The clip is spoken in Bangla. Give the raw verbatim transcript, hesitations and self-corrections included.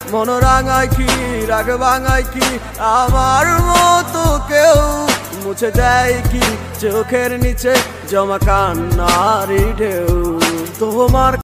মন রাঙায় কি রাগ ভাঙায় কি আমার মতো কেউ মুছে দেয় কি চোখের নিচে জমা কান্নার ঢেউ তোমার